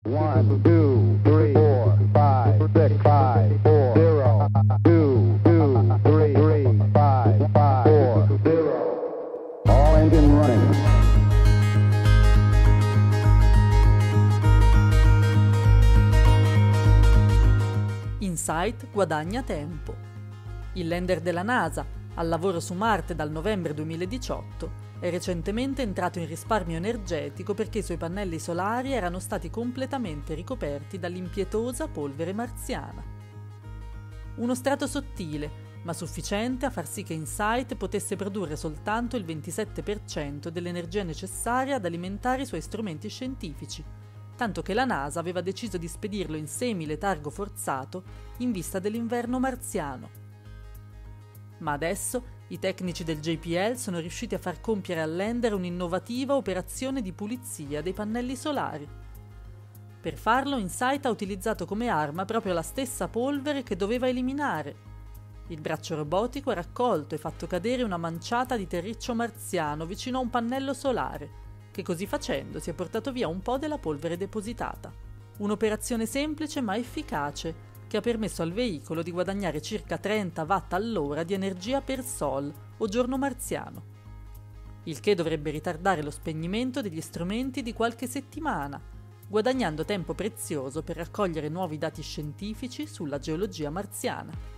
1, 2, 3, 4, 5, 6, 5, 4, 0, 2, 2, 3, 3, 5, 5, 4, 0. All engine running. InSight guadagna tempo. Il lander della NASA, al lavoro su Marte dal novembre 2018, è recentemente entrato in risparmio energetico perché i suoi pannelli solari erano stati completamente ricoperti dall'impietosa polvere marziana. Uno strato sottile, ma sufficiente a far sì che InSight potesse produrre soltanto il 27% dell'energia necessaria ad alimentare i suoi strumenti scientifici, tanto che la NASA aveva deciso di spedirlo in semi-letargo forzato in vista dell'inverno marziano. Ma adesso i tecnici del JPL sono riusciti a far compiere al lander un'innovativa operazione di pulizia dei pannelli solari. Per farlo, InSight ha utilizzato come arma proprio la stessa polvere che doveva eliminare. Il braccio robotico ha raccolto e fatto cadere una manciata di terriccio marziano vicino a un pannello solare, che così facendo si è portato via un po' della polvere depositata. Un'operazione semplice ma efficace, che ha permesso al veicolo di guadagnare circa 30 watt all'ora di energia per sol o giorno marziano, il che dovrebbe ritardare lo spegnimento degli strumenti di qualche settimana, guadagnando tempo prezioso per raccogliere nuovi dati scientifici sulla geologia marziana.